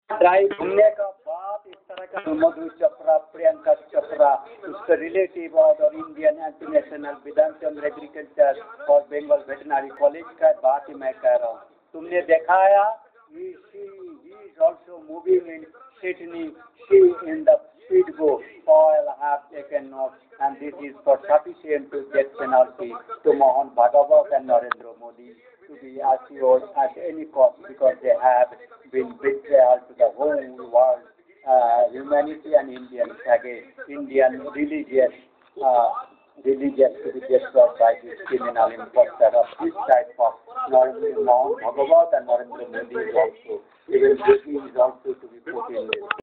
Drive घूमने का बाद इस तरह का मधु चोपड़ा, प्रियंका चोपड़ा, उसका रिलेटिव और Indian anti national Bidhan Chandra agriculture और बंगाल वेटनरी कॉलेज का बात ही मैं कह रहा हूँ। तुमने दिखाया he is also moving in Sydney, she in the speedboat. All have taken note, and this is for sufficient to get penalty to Mohan Bhagavat and Narendra Modi to be assured at any cost because they have been betrayal to the whole world, humanity and Indian religious to be destroyed by this criminal impostor of this type of Mohan Bhagavat and Narendra Modi is also, even this is also to be put in